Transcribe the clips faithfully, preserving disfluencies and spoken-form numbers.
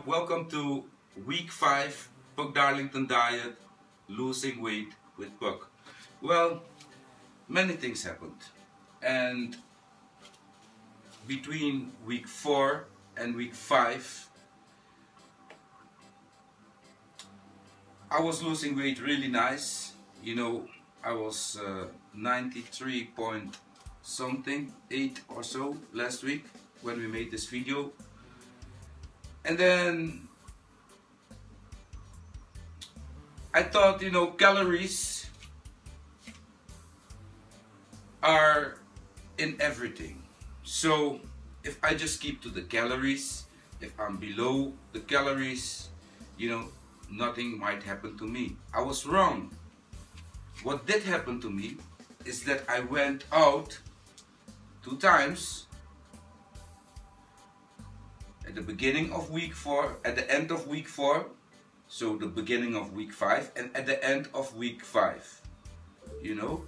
welcome to week five, Puck Darlington Diet, losing weight with Puck. Well, many things happened, and between week four and week five, I was losing weight really nice. You know, I was uh, ninety-three point something, eight or so last week when we made this video. And then I thought, you know, calories are in everything. So if I just keep to the calories, if I'm below the calories, you know, nothing might happen to me. I was wrong. What did happen to me is that I went out two times at the beginning of week four, at the end of week four, so the beginning of week five, and at the end of week five. You know,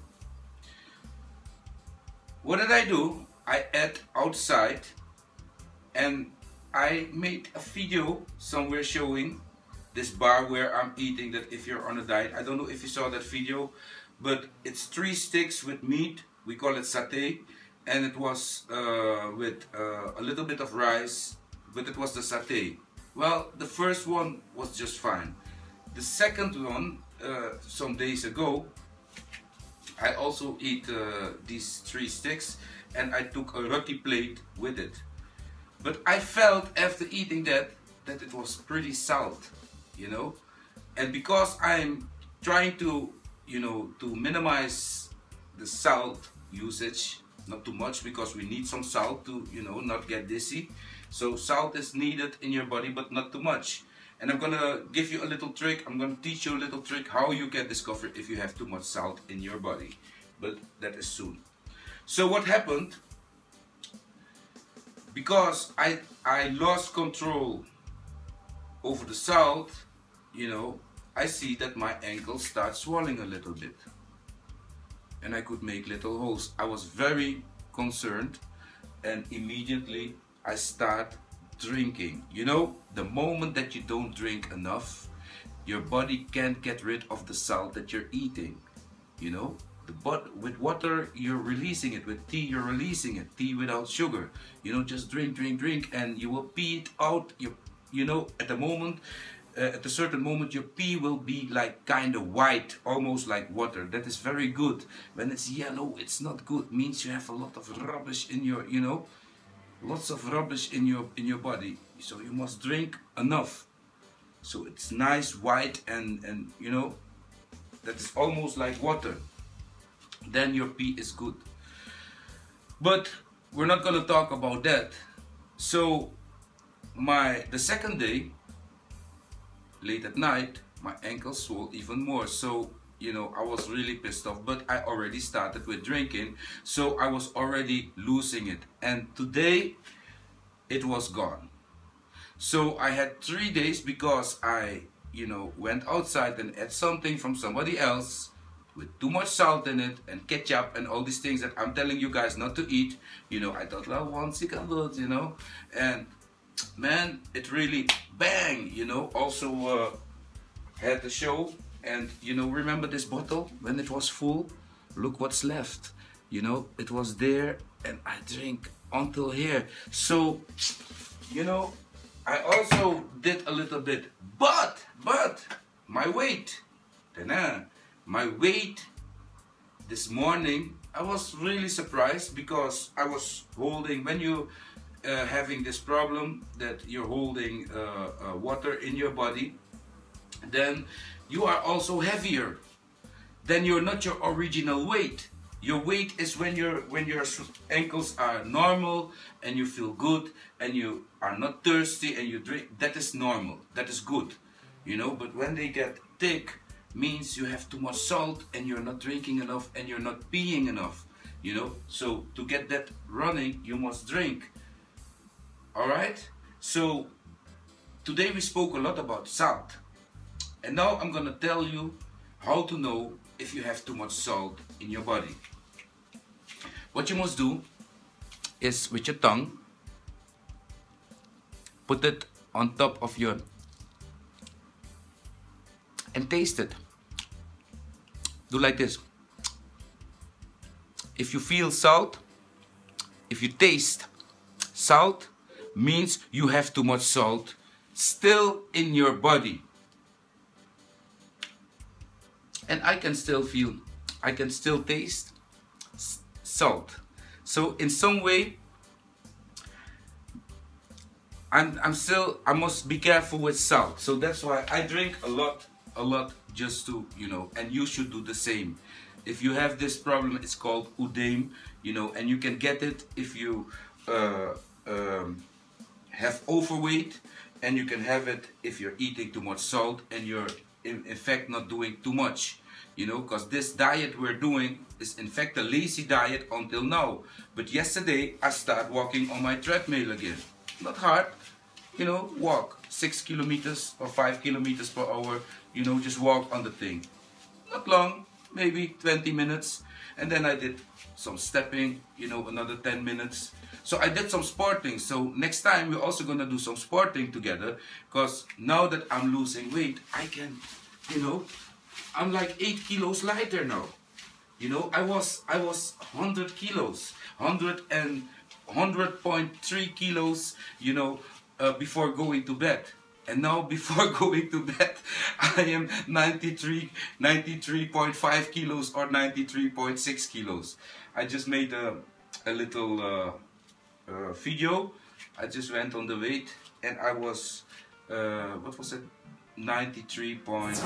what did I do? I ate outside, and I made a video somewhere showing this bar where I'm eating that if you're on a diet. I don't know if you saw that video, but it's three sticks with meat. We call it satay, and it was uh, with uh, a little bit of rice, but it was the satay. Well, the first one was just fine. The second one, uh, some days ago, I also eat uh, these three sticks, and I took a roti plate with it. But I felt after eating that, that it was pretty salt, you know? And because I'm trying to, you know, to minimize the salt usage, not too much, because we need some salt to, you know, not get dizzy. So salt is needed in your body, but not too much. And I'm gonna give you a little trick. I'm gonna teach you a little trick how you can discover if you have too much salt in your body. But that is soon. So what happened? Because I I lost control over the salt, you know, I see that my ankles start swelling a little bit. And I could make little holes. I was very concerned, and immediately I start drinking. You know, the moment that you don't drink enough, your body can't get rid of the salt that you're eating. You know, the but with water you're releasing it, with tea you're releasing it, tea without sugar. You know, just drink, drink, drink, and you will pee it out. You, you know, at the moment, uh, at a certain moment, your pee will be like kind of white, almost like water. That is very good. When it's yellow, it's not good. Means you have a lot of rubbish in your, you know, lots of rubbish in your in your body. So you must drink enough. So it's nice, white, and and you know, that is almost like water. Then your pee is good. But we're not gonna talk about that. So my the second day, late at night, my ankles swelled even more. So, you know, I was really pissed off, but I already started with drinking, so I was already losing it. And today, it was gone. So I had three days because I, you know, went outside and ate something from somebody else with too much salt in it and ketchup and all these things that I'm telling you guys not to eat. You know, I thought, well, once you can do it, you know, and man, it really bang, you know. Also uh, had the show, and you know, remember this bottle when it was full? Look what's left. You know, it was there, and I drink until here. So, you know, I also did a little bit, but but my weight, my weight this morning, I was really surprised because I was holding, when you uh, having this problem that you're holding uh, uh, water in your body, then you are also heavier. Then you're not your original weight. Your weight is when your when your ankles are normal and you feel good and you are not thirsty and you drink. That is normal. That is good, you know. But when they get thick, means you have too much salt and you're not drinking enough and you're not peeing enough, you know. So to get that running, you must drink. All right. So today we spoke a lot about salt, and now I'm gonna tell you how to know if you have too much salt in your body. What you must do is with your tongue, put it on top of your, and taste it. Do like this. If you feel salt, if you taste salt, means you have too much salt still in your body. And I can still feel, I can still taste salt. So in some way, I'm, I'm still, I must be careful with salt. So that's why I drink a lot, a lot just to, you know, and you should do the same. If you have this problem, it's called oedeme, you know, and you can get it if you uh, um, have overweight, and you can have it if you're eating too much salt and you're in, in fact not doing too much. You know, because this diet we're doing is in fact a lazy diet until now. But yesterday I started walking on my treadmill again. Not hard, you know, walk six kilometers or five kilometers per hour, you know, just walk on the thing. Not long, maybe twenty minutes. And then I did some stepping, you know, another ten minutes. So I did some sporting. So next time we're also gonna do some sporting together, because now that I'm losing weight, I can, you know, I'm like eight kilos lighter now. You know, I was I was one hundred kilos, one hundred and one hundred point three kilos, you know, uh, before going to bed. And now before going to bed, I am ninety-three, ninety-three point five kilos or ninety-three point six kilos. I just made a, a little uh, uh, video. I just went on the weight and I was, uh, what was it? ninety-three point...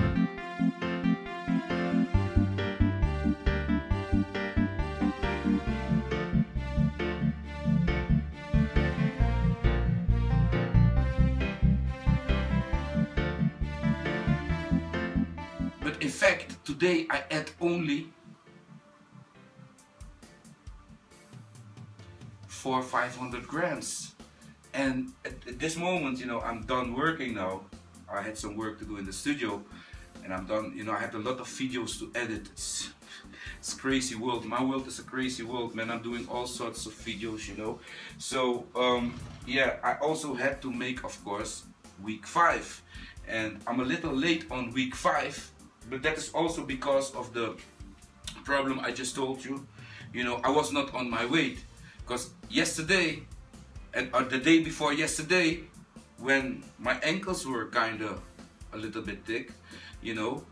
In fact, today I ate only four five hundred grams, and at, at this moment, you know, I'm done working now. I had some work to do in the studio, and I'm done. You know, I had a lot of videos to edit. It's, it's crazy world. My world is a crazy world, man. I'm doing all sorts of videos, you know. So um, yeah, I also had to make, of course, week five, and I'm a little late on week five. But that is also because of the problem I just told you. You know, I was not on my weight. Because yesterday, and or the day before yesterday, when my ankles were kind of a little bit thick, you know,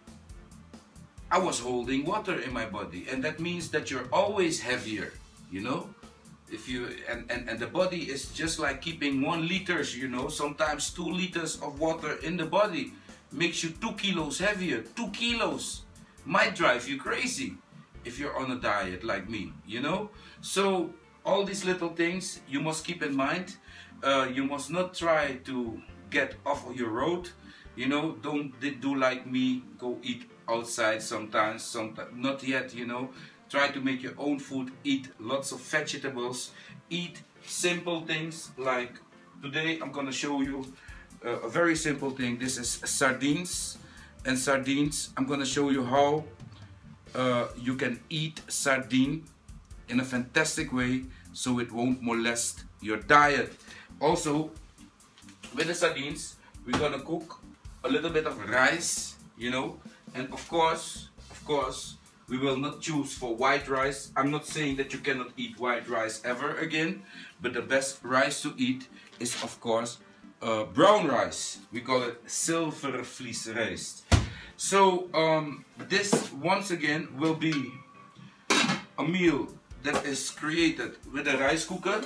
I was holding water in my body. And that means that you're always heavier, you know. If you and, and, and the body is just like keeping one liters, you know, sometimes two liters of water in the body. Makes you two kilos heavier. Two kilos might drive you crazy if you're on a diet like me, you know. So all these little things you must keep in mind. Uh, you must not try to get off of your road, you know. Don't do like me, go eat outside sometimes, sometimes not yet, you know. Try to make your own food, eat lots of vegetables, eat simple things. Like today I'm gonna show you Uh, a very simple thing. This is sardines, and sardines, I'm gonna show you how uh, you can eat sardine in a fantastic way so it won't molest your diet. Also, with the sardines, we're gonna cook a little bit of rice, you know, and of course, of course, we will not choose for white rice. I'm not saying that you cannot eat white rice ever again, but the best rice to eat is, of course, Uh, brown rice. We call it zilvervliesrijst. So um, this once again will be a meal that is created with a rice cooker.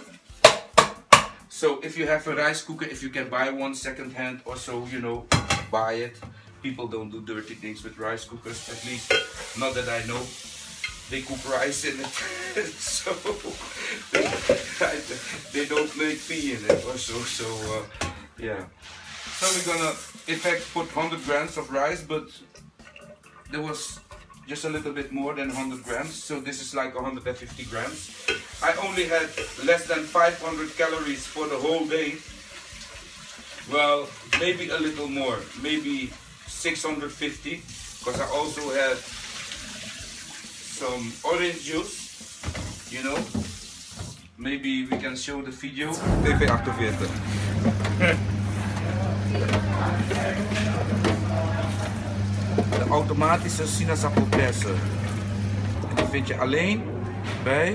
So if you have a rice cooker, if you can buy one second hand or so, you know, buy it. People don't do dirty things with rice cookers, at least not that I know. They cook rice in it, so they, they don't make pea in it or so. So uh, yeah. So we're gonna, in fact, put one hundred grams of rice, but there was just a little bit more than one hundred grams. So this is like one hundred fifty grams. I only had less than five hundred calories for the whole day. Well, maybe a little more, maybe six hundred fifty, because I also had some orange juice, you know. Maybe we can show the video. T V achtenveertig. De automatische sinaasappelperser. Die vind je alleen bij...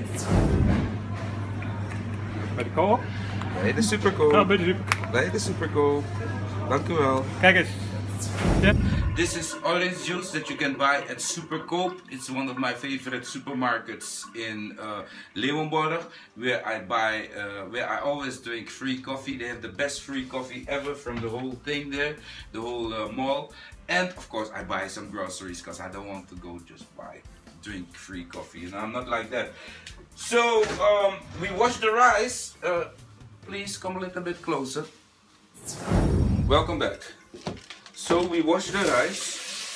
Bij de koop? Bij de Superkoop. Ja, bij de Superkoop. Bij de Superkoop. Dank u wel. Kijk eens. Ja. This is orange juice that you can buy at Superkoop. It's one of my favorite supermarkets in uh, Leeuwenborg, where I buy, uh, where I always drink free coffee. They have the best free coffee ever from the whole thing there, the whole uh, mall. And of course I buy some groceries because I don't want to go just buy, drink free coffee. You know, I'm not like that. So um, we wash the rice. Uh, please come a little bit closer. Welcome back. So we wash the rice.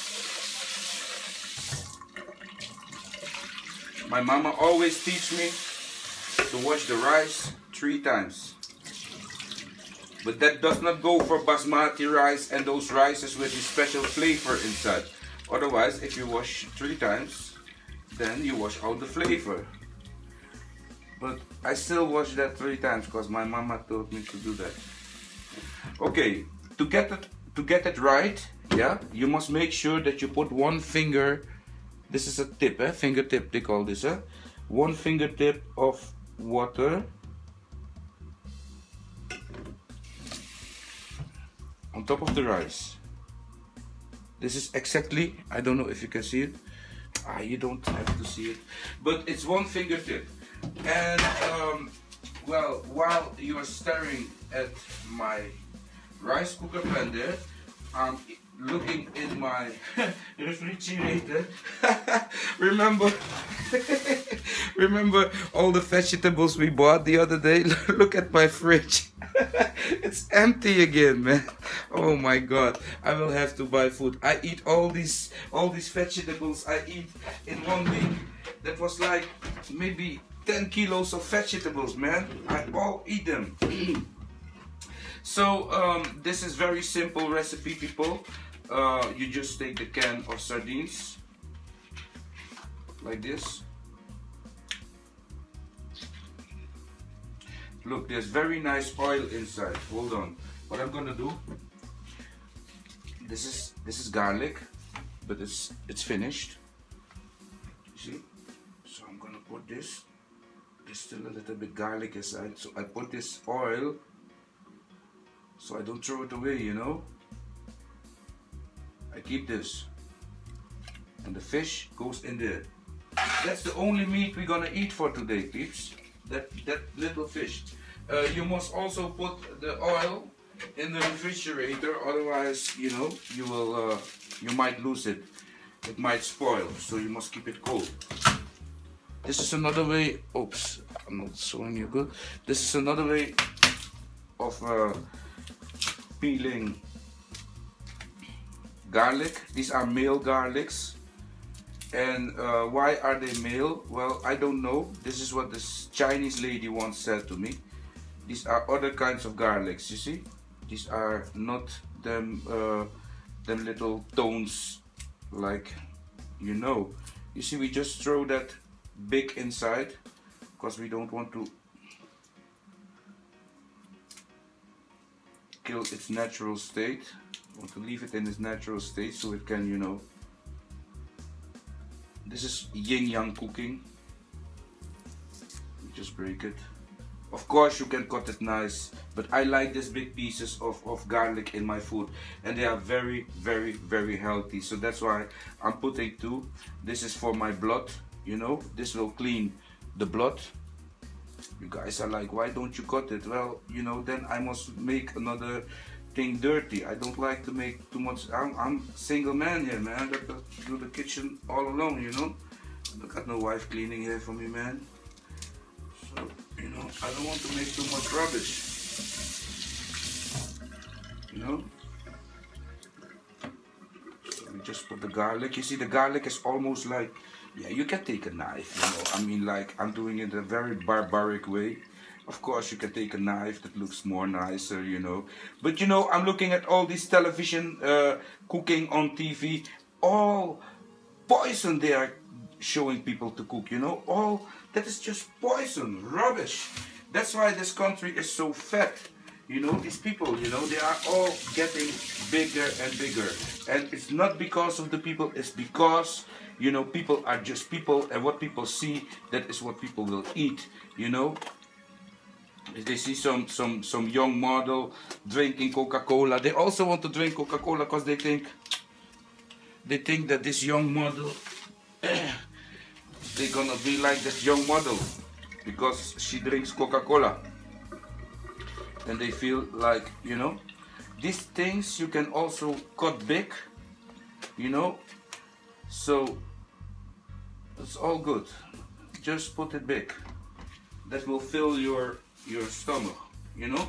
My mama always teach me to wash the rice three times. But that does not go for basmati rice and those rices with the special flavor inside. Otherwise, if you wash three times, then you wash out the flavor. But I still wash that three times because my mama told me to do that. Okay, to get it to get it right, yeah, you must make sure that you put one finger. This is a tip, eh? Fingertip, they call this, eh? One fingertip of water on top of the rice. This is exactly, I don't know if you can see it. Ah, you don't have to see it, but it's one fingertip. And um, well, while you are staring at my rice cooker blender, I'm looking in my refrigerator. remember, remember all the vegetables we bought the other day? Look at my fridge. It's empty again, man. Oh my god, I will have to buy food. I eat all these all these vegetables I eat in one week. That was like maybe ten kilos of vegetables, man. I all eat them. So um, this is very simple recipe, people. Uh, you just take the can of sardines like this. Look, there's very nice oil inside. Hold on. What I'm gonna do? This is this is garlic, but it's it's finished. You see? So I'm gonna put this. There's still a little bit garlic inside, so I put this oil so I don't throw it away, you know. I keep this, and the fish goes in there. That's the only meat we're gonna eat for today, peeps. That that little fish. Uh, you must also put the oil in the refrigerator, otherwise, you know, you will uh, you might lose it. It might spoil, so you must keep it cold. This is another way. Oops, I'm not showing you good. This is another way of uh, peeling garlic. These are male garlics. And uh, why are they male? Well, I don't know. This is what this Chinese lady once said to me. These are other kinds of garlics, you see? These are not them, uh, them little tones like, you know. You see, we just throw that big inside because we don't want to kill its natural state. We want to leave it in its natural state so it can, you know. This is yin yang cooking. You just break it. Of course you can cut it nice, but I like these big pieces of, of garlic in my food, and they are very very very healthy, so that's why I'm putting two. This is for my blood, you know, this will clean the blood. You guys are like, why don't you cut it? Well, you know, then I must make another thing dirty. I don't like to make too much. I'm, I'm single man here, man. I got to do the kitchen all alone, you know. I got no wife cleaning here for me, man. So, you know, I don't want to make too much rubbish. You know. So we just put the garlic. You see, the garlic is almost like, yeah, you can take a knife, you know. I mean, like, I'm doing it in a very barbaric way. Of course, you can take a knife that looks more nicer, you know. But, you know, I'm looking at all these television uh, cooking on T V. All poison they are showing people to cook, you know. All that is just poison, rubbish. That's why this country is so fat. You know, these people, you know, they are all getting bigger and bigger. And it's not because of the people, it's because, you know, people are just people, and what people see, that is what people will eat, you know. If they see some, some, some young model drinking Coca-Cola, they also want to drink Coca-Cola because they think, they think that this young model, they're gonna be like this young model because she drinks Coca-Cola. And they feel like, you know, these things you can also cut big, you know, so it's all good. Just put it big. That will fill your your stomach, you know.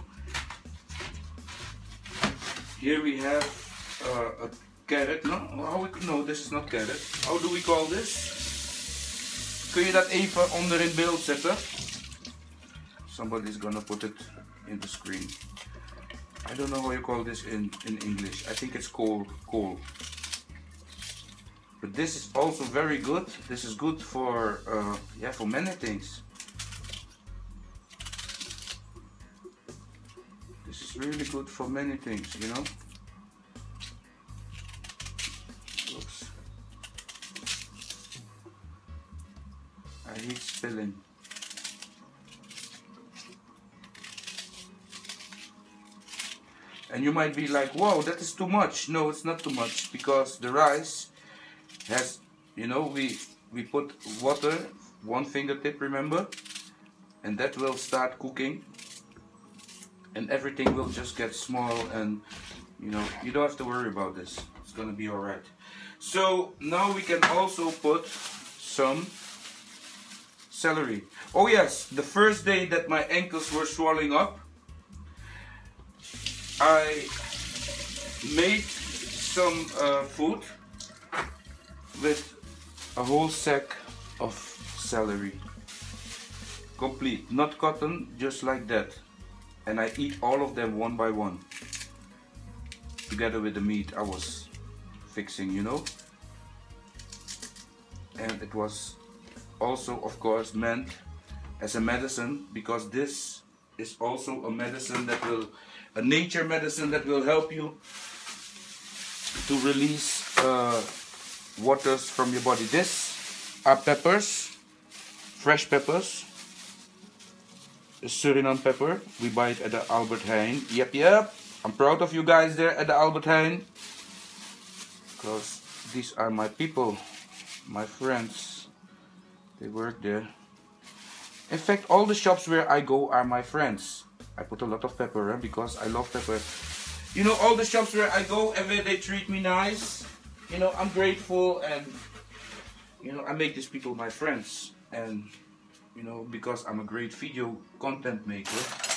Here we have uh, a carrot. No, how we, no, this is not carrot. How do we call this? Kun je dat even onder in beeld zetten? Somebody's gonna put it in the screen. I don't know how you call this in, in English. I think it's coal, coal. But this is also very good. This is good for, uh, yeah, for many things. This is really good for many things, you know. Oops. I hate spilling. And you might be like, whoa, that is too much. No, it's not too much, because the rice has, you know, we we put water, one fingertip, remember? And that will start cooking. And everything will just get small, and, you know, you don't have to worry about this. It's gonna be alright. So now we can also put some celery. Oh yes, the first day that my ankles were swelling up, I made some uh, food with a whole sack of celery. Complete, not cotton, just like that. And I eat all of them one by one. Together with the meat I was fixing, you know. And it was also, of course, meant as a medicine, because this is also a medicine that will a nature medicine that will help you to release uh, waters from your body. This are peppers, fresh peppers, a Suriname pepper. We buy it at the Albert Heijn. Yep, yep. I'm proud of you guys there at the Albert Heijn, because these are my people, my friends. They work there. In fact, all the shops where I go are my friends. I put a lot of pepper, eh, because I love pepper. You know, all the shops where I go and where they treat me nice, you know, I'm grateful, and, you know, I make these people my friends. And, you know, because I'm a great video content maker,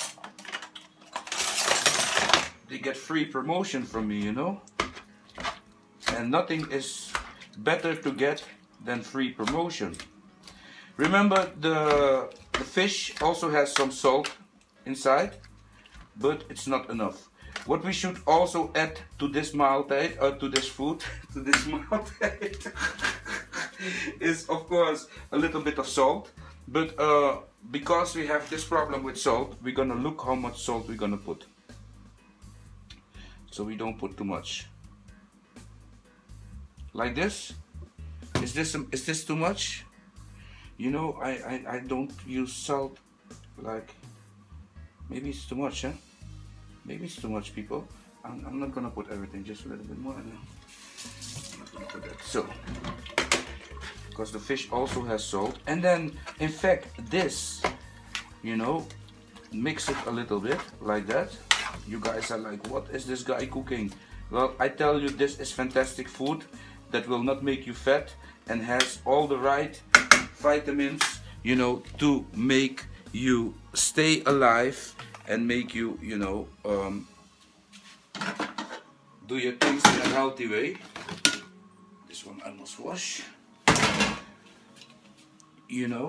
they get free promotion from me, you know. And nothing is better to get than free promotion. Remember, the, the fish also has some salt inside, but it's not enough. What we should also add to this maaltijd, uh, to this food, to this maaltijd, is of course a little bit of salt. But uh, because we have this problem with salt, we're gonna look how much salt we're gonna put. So we don't put too much. Like this. Is this is this too much? You know, I I, I don't use salt like. Maybe it's too much, huh? Maybe it's too much, people. I'm, I'm not gonna put everything, just a little bit more. I'm not gonna put that. So, because the fish also has salt. And then, in fact, this, you know, mix it a little bit, like that. You guys are like, what is this guy cooking? Well, I tell you, this is fantastic food that will not make you fat and has all the right vitamins, you know, to make you stay alive and make you, you know, um, do your things in a healthy way. This one I must wash. You know.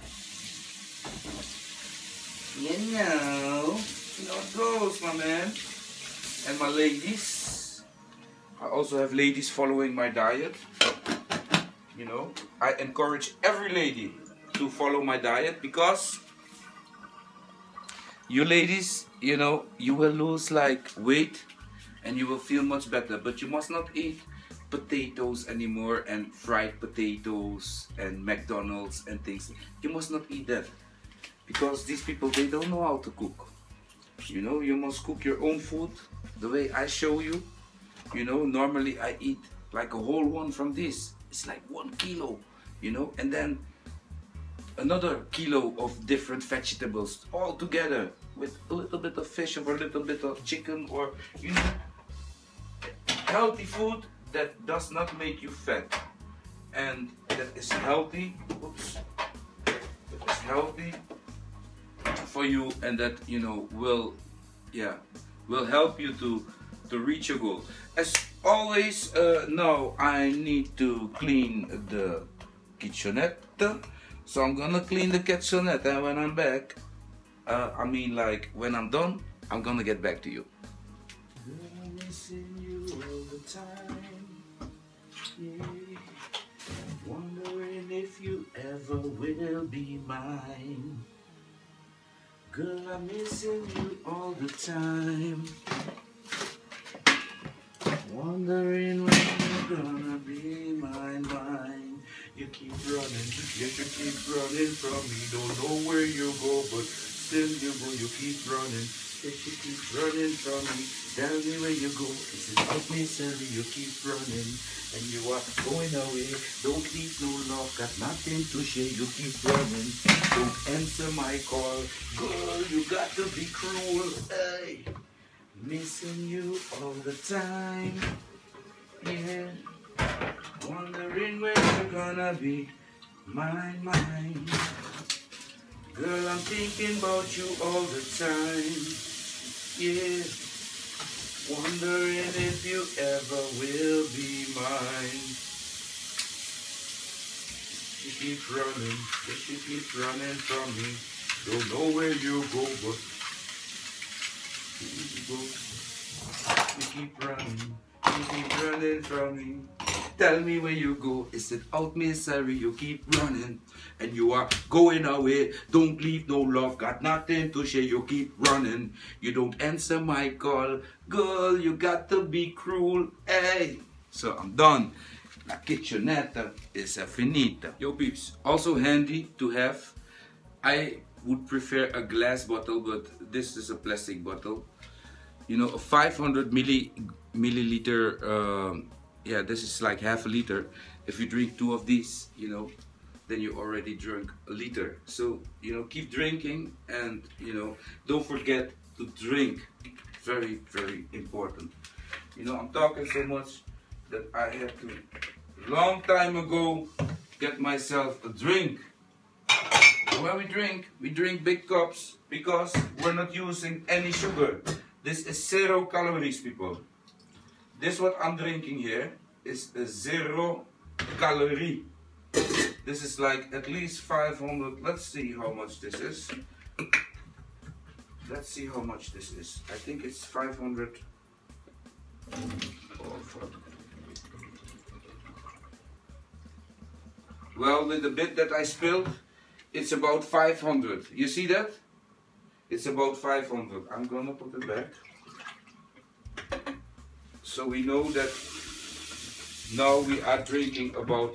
You know. You know it goes, my man. And my ladies. I also have ladies following my diet. You know. I encourage every lady to follow my diet, because you ladies, you know, you will lose like weight and you will feel much better, but you must not eat potatoes anymore and fried potatoes and McDonald's and things. You must not eat that, because these people, they don't know how to cook. You know, you must cook your own food the way I show you. You know, normally I eat like a whole one from this. It's like one kilo, you know, and then another kilo of different vegetables all together with a little bit of fish or a little bit of chicken, or, you know, healthy food that does not make you fat and that is healthy. Oops, that is healthy for you, and that, you know, will, yeah, will help you to to reach your goal. As always, uh, now I need to clean the kitchenette, so I'm gonna clean the kitchenette, and when I'm back, uh, I mean like when I'm done, I'm gonna get back to you. I'm missing you all the time, yeah. Wondering if you ever will be mine. Girl, I'm missing you all the time. Wondering when you're gonna be mine, mine. You keep running, yes you keep running from me. Don't know where you go, but still you go, you keep running. Yes you keep running from me. Tell me where you go, is it out misery? You keep running, and you are going away. Don't leave no love, got nothing to share. You keep running, don't answer my call. Girl, you got to be cruel, hey. Missing you all the time, yeah. Wondering when you're gonna be mine, mine. Girl, I'm thinking about you all the time, yeah. Wondering if you ever will be mine. You keep running, yes you keep running from me. Don't know where you go, but you go. You keep running, you keep running from me. Tell me where you go, is it out misery? You keep running, and you are going away. Don't leave no love, got nothing to share. You keep running, you don't answer my call. Girl, you got to be cruel, hey. So I'm done. La kitchenette is a finita. Yo peeps, also handy to have. I would prefer a glass bottle, but this is a plastic bottle. You know, a five hundred milli, milliliter, um, yeah, this is like half a liter. If you drink two of these, you know, then you already drink a liter. So, you know, keep drinking, and, you know, don't forget to drink. Very, very important. You know, I'm talking so much that I had to, long time ago, get myself a drink. When we drink, we drink big cups because we're not using any sugar. This is zero calories, people. This what I'm drinking here is a zero calorie. This is like at least five hundred. Let's see how much this is. Let's see how much this is. I think it's five hundred. Oh, fuck. Well, with the bit that I spilled, it's about five hundred. You see that? It's about five hundred. I'm gonna put it back. So we know that now we are drinking about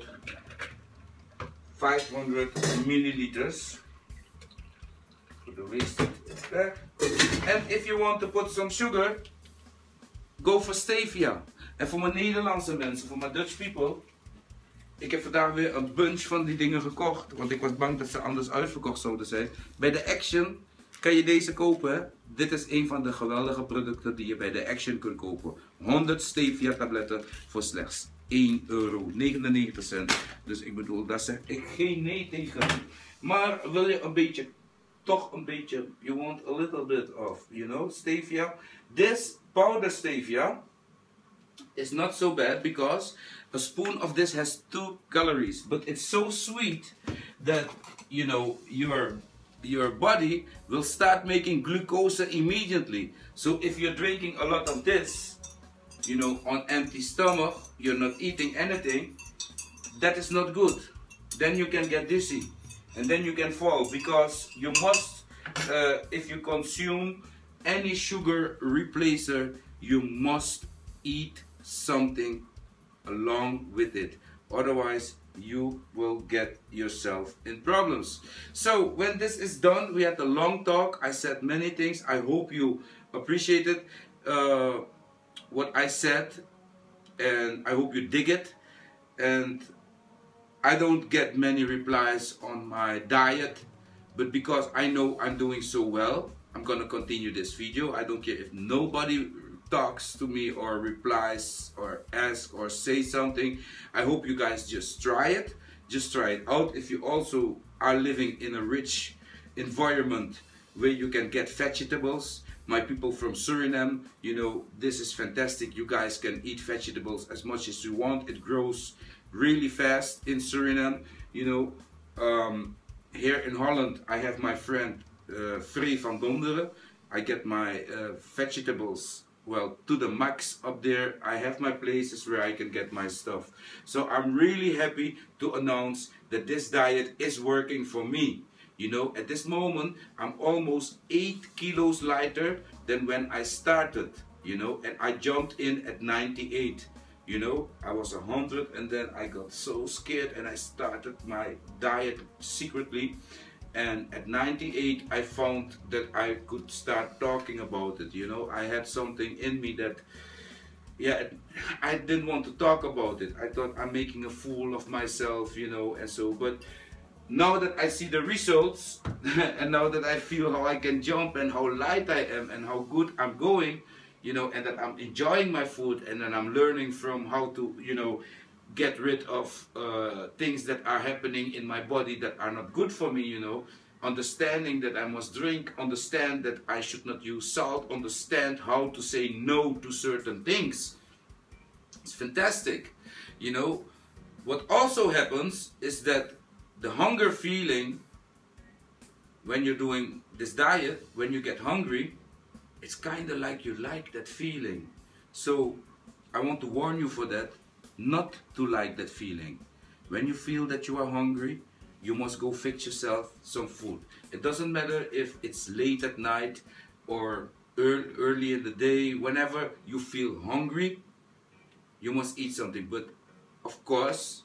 five hundred milliliters. Put the wasted back. And if you want to put some sugar, go for stevia. En voor mijn Nederlandse mensen, voor mijn Dutch people, ik heb vandaag weer een bunch van die dingen gekocht, want ik was bang dat ze anders uitverkocht zouden zijn. Bij de Action kan je deze kopen, hè? Dit is een van de geweldige producten die je bij de Action kunt kopen. honderd stevia tabletten voor slechts één euro negenennegentig. Dus ik bedoel, daar zeg ik geen nee tegen. Maar wil je een beetje, toch een beetje, you want a little bit of, you know, stevia. This powder stevia is not so bad because a spoon of this has two calories, but it's so sweet that, you know, your your body will start making glucose immediately. So if you're drinking a lot of this, you know, on empty stomach, you're not eating anything, that is not good. Then you can get dizzy and then you can fall, because you must uh, if you consume any sugar replacer, you must eat something along with it. Otherwise, you will get yourself in problems. So when this is done, we had a long talk. I said many things. I hope you appreciated uh, what I said, and I hope you dig it. And I don't get many replies on my diet, but because I know I'm doing so well, I'm gonna continue this video. I don't care if nobody talks to me or replies or asks or say something. I hope you guys just try it. Just try it out. If you also are living in a rich environment where you can get vegetables, my people from Suriname, you know, this is fantastic. You guys can eat vegetables as much as you want. It grows really fast in Suriname. You know, um, here in Holland, I have my friend uh, Free van Donderen. I get my uh, vegetables, well, to the max up there. I have my places where I can get my stuff. So I'm really happy to announce that this diet is working for me. You know, at this moment, I'm almost eight kilos lighter than when I started, you know, and I jumped in at ninety-eight. You know, I was one hundred and then I got so scared and I started my diet secretly. And at ninety-eight, I found that I could start talking about it. You know, I had something in me that, yeah, I didn't want to talk about it. I thought I'm making a fool of myself, you know, and so, but now that I see the results and now that I feel how I can jump and how light I am and how good I'm going, you know, and that I'm enjoying my food and then I'm learning from how to, you know, get rid of uh, things that are happening in my body that are not good for me, you know, understanding that I must drink, understand that I should not use salt, understand how to say no to certain things. It's fantastic. You know, what also happens is that the hunger feeling when you're doing this diet, when you get hungry, it's kind of like you like that feeling. So I want to warn you for that, not to like that feeling. When you feel that you are hungry, you must go fix yourself some food. It doesn't matter if it's late at night or early, early in the day. Whenever you feel hungry, you must eat something. But of course,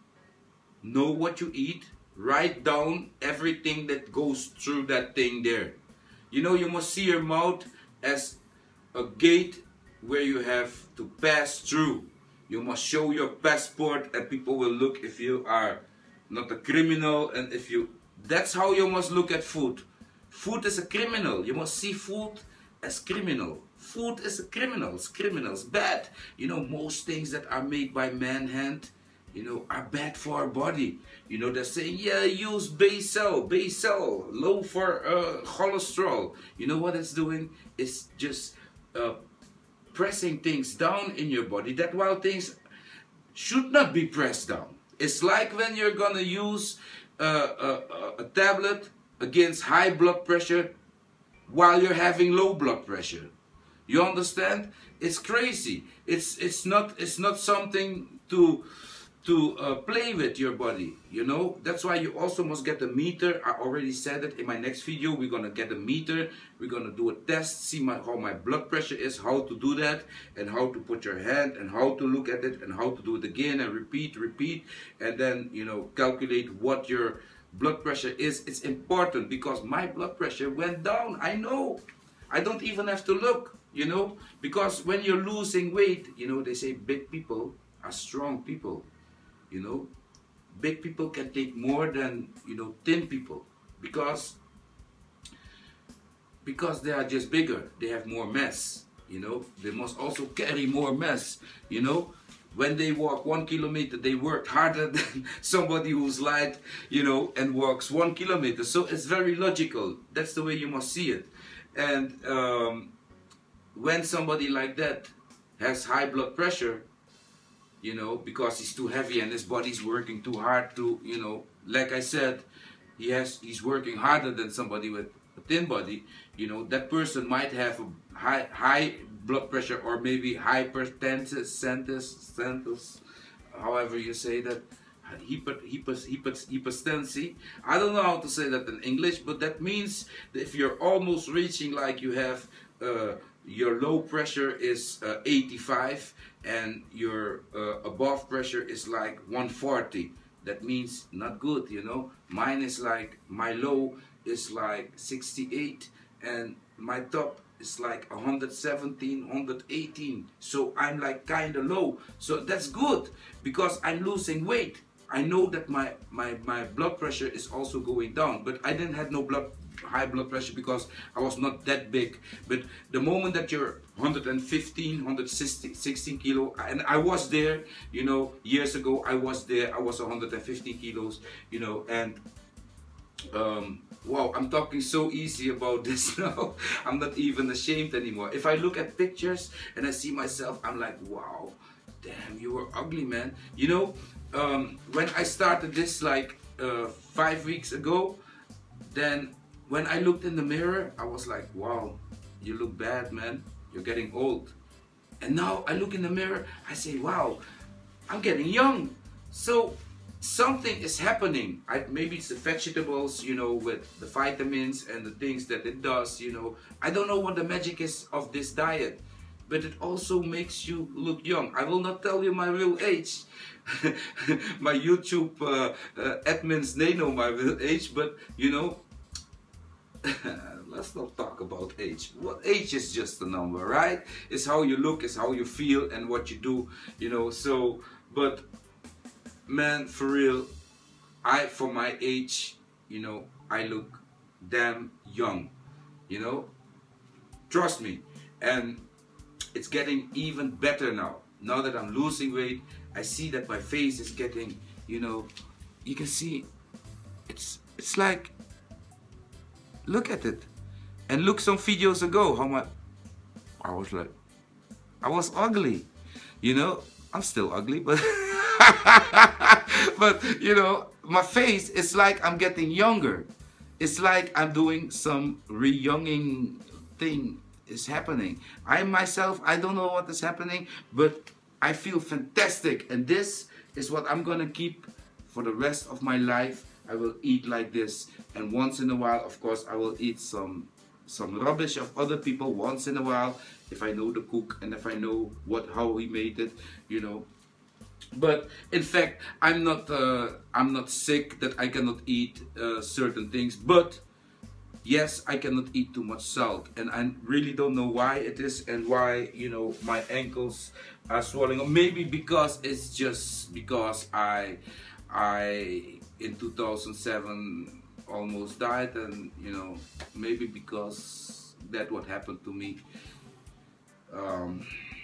know what you eat. Write down everything that goes through that thing there. You know, you must see your mouth as a gate where you have to pass through. You must show your passport and people will look if you are not a criminal, and if you, that's how you must look at food. Food is a criminal. You must see food as criminal. Food is a criminal. It's criminals, bad. You know, most things that are made by man hand, you know, are bad for our body. You know, they're saying, yeah, use basil, basil, low for uh, cholesterol. You know what it's doing? It's just uh, pressing things down in your body that while things should not be pressed down. It's like when you're gonna use uh, a, a tablet against high blood pressure while you're having low blood pressure. You understand? It's crazy. It's it's not it's not something to to uh, play with your body, you know. That's why you also must get a meter. I already said it in my next video. We're gonna get a meter. We're gonna do a test, see my, how my blood pressure is, how to do that, and how to put your hand, and how to look at it, and how to do it again, and repeat, repeat, and then, you know, calculate what your blood pressure is. It's important because my blood pressure went down. I know. I don't even have to look, you know, because when you're losing weight, you know, they say big people are strong people. You know, big people can take more than, you know, thin people because because they are just bigger. They have more mass, you know. They must also carry more mass, you know. When they walk one kilometer, they work harder than somebody who's light, you know, and walks one kilometer. So it's very logical. That's the way you must see it. And um, when somebody like that has high blood pressure, you know, because he's too heavy and his body's working too hard to, you know, like I said, he has, he's working harder than somebody with a thin body, you know, that person might have a high, high blood pressure or maybe hypertension, however you say that, hyper, hyper, hyper, hypertension. I don't know how to say that in English, but that means that if you're almost reaching, like you have uh, your low pressure is uh, eighty-five and your uh, above pressure is like one forty. That means not good, you know. Mine is like, my low is like sixty-eight and my top is like one seventeen, one eighteen. So I'm like kind of low. So that's good because I'm losing weight. I know that my, my, my blood pressure is also going down, but I didn't have no blood high blood pressure because I was not that big. But the moment that you're one fifteen, one sixteen kilo, and I was there, you know, years ago, I was there, I was one fifteen kilos, you know, and um, wow, I'm talking so easy about this now. I'm not even ashamed anymore. If I look at pictures and I see myself, I'm like, wow, damn, you were ugly, man. You know, um, when I started this like uh, five weeks ago, then when I looked in the mirror, I was like, wow, you look bad, man. You're getting old. And now I look in the mirror, I say, wow, I'm getting young. So something is happening. I, maybe it's the vegetables, you know, with the vitamins and the things that it does, you know. I don't know what the magic is of this diet, but it also makes you look young. I will not tell you my real age. My YouTube uh, uh, admins, they know my real age, but you know, let's not talk about age. What age is just a number, right? It's how you look, it's how you feel and what you do, you know. So, but man, for real, I, for my age, you know, I look damn young, you know. Trust me. And it's getting even better now. Now that I'm losing weight, I see that my face is getting, you know, you can see, it's it's like, look at it. And look some videos ago, how much, I was like, I was ugly, you know. I'm still ugly, but, but you know, my face is like I'm getting younger. It's like I'm doing some re-younging thing is happening. I myself, I don't know what is happening, but I feel fantastic. And this is what I'm gonna keep for the rest of my life. I will eat like this, and once in a while, of course, I will eat some some rubbish of other people once in a while, if I know the cook and if I know what how he made it, you know. But in fact, I'm not uh, I'm not sick that I cannot eat uh, certain things, but yes, I cannot eat too much salt, and I really don't know why it is and why, you know, my ankles are swelling. Or maybe because it's just because I I in two thousand seven almost died, and you know, maybe because that what happened to me um,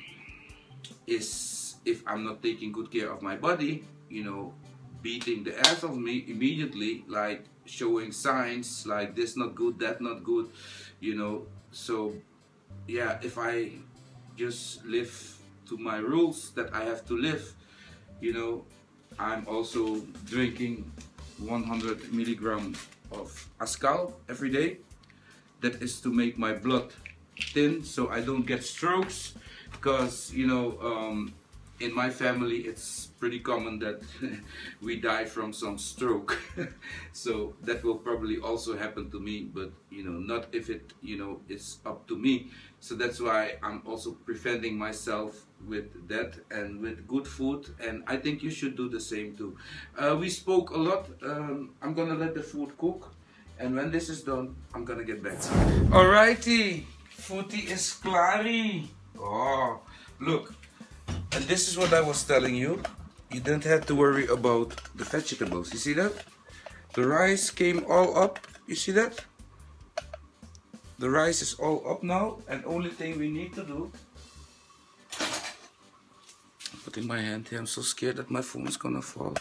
is, if I'm not taking good care of my body, you know, beating the ass of me immediately, like showing signs like this not good, that not good, you know. So yeah, if I just live to my rules that I have to live, you know. I'm also drinking one hundred milligrams of Ascal every day. That is to make my blood thin so I don't get strokes, because you know, um, in my family it's pretty common that we die from some stroke. So that will probably also happen to me, but you know, not if it, you know, it's up to me. So that's why I'm also preventing myself with that and with good food, and I think you should do the same too. Uh, we spoke a lot. um, I'm gonna let the food cook, and when this is done, I'm gonna get back. Alrighty, foodie is klari. Oh, look. And this is what I was telling you. You don't have to worry about the vegetables. You see that? The rice came all up. You see that? The rice is all up now. And only thing we need to do... Putting my hand here. I'm so scared that my phone is gonna fall.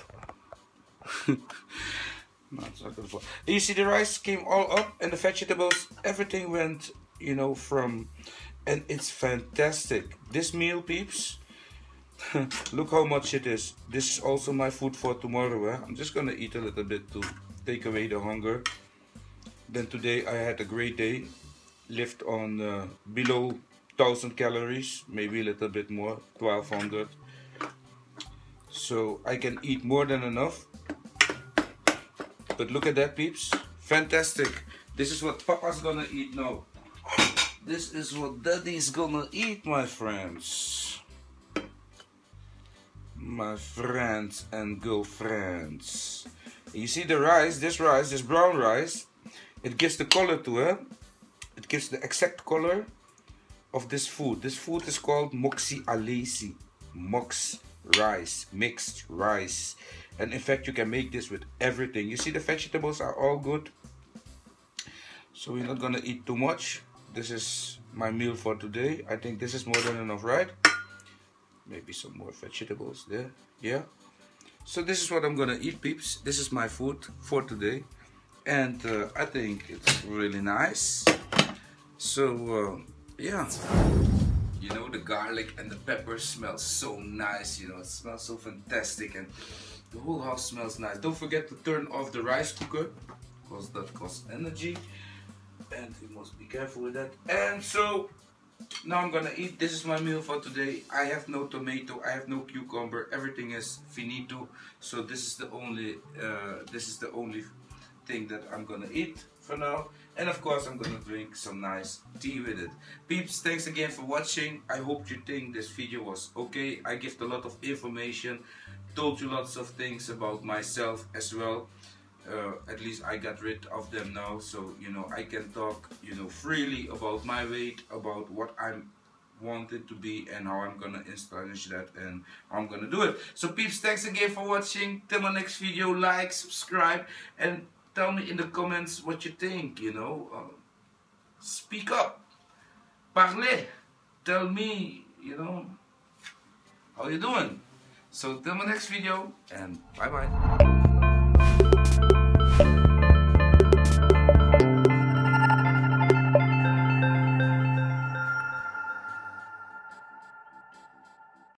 No, it's not gonna fall. You see the rice came all up, and the vegetables, everything went, you know, from... And it's fantastic. This meal, peeps... Look how much it is. This is also my food for tomorrow. Eh? I'm just gonna eat a little bit to take away the hunger. Then today I had a great day. Lived on uh, below one thousand calories, maybe a little bit more, twelve hundred. so I can eat more than enough. But look at that, peeps. Fantastic. This is what Papa's gonna eat now. This is what Daddy's gonna eat, my friends. My friends and girlfriends. You see the rice, this rice, this brown rice, it gives the color to it. It gives the exact color of this food. This food is called moxie alesi. Mox rice, mixed rice. And in fact, you can make this with everything. You see the vegetables are all good. So we're not gonna eat too much. This is my meal for today. I think this is more than enough, right? Maybe some more vegetables there. Yeah. So this is what I'm gonna eat, peeps. This is my food for today. And uh, I think it's really nice. So uh, yeah. You know, the garlic and the pepper smells so nice. You know, it smells so fantastic. And the whole house smells nice. Don't forget to turn off the rice cooker, because that costs energy. And we must be careful with that. And so now I'm gonna eat. This is my meal for today. I have no tomato, I have no cucumber, everything is finito. So this is the only uh, this is the only thing that I'm gonna eat for now. And of course I'm gonna drink some nice tea with it. Peeps, thanks again for watching. I hope you think this video was okay. I gave a lot of information, told you lots of things about myself as well. Uh, at least I got rid of them now, so you know I can talk you know freely about my weight, about what I'm wanted to be, and how I'm gonna establish that, and how I'm gonna do it. So peeps, thanks again for watching. Till my next video, like, subscribe, and tell me in the comments what you think. You know, uh, speak up, parlez, tell me, you know, how you doing. So till my next video, and bye bye.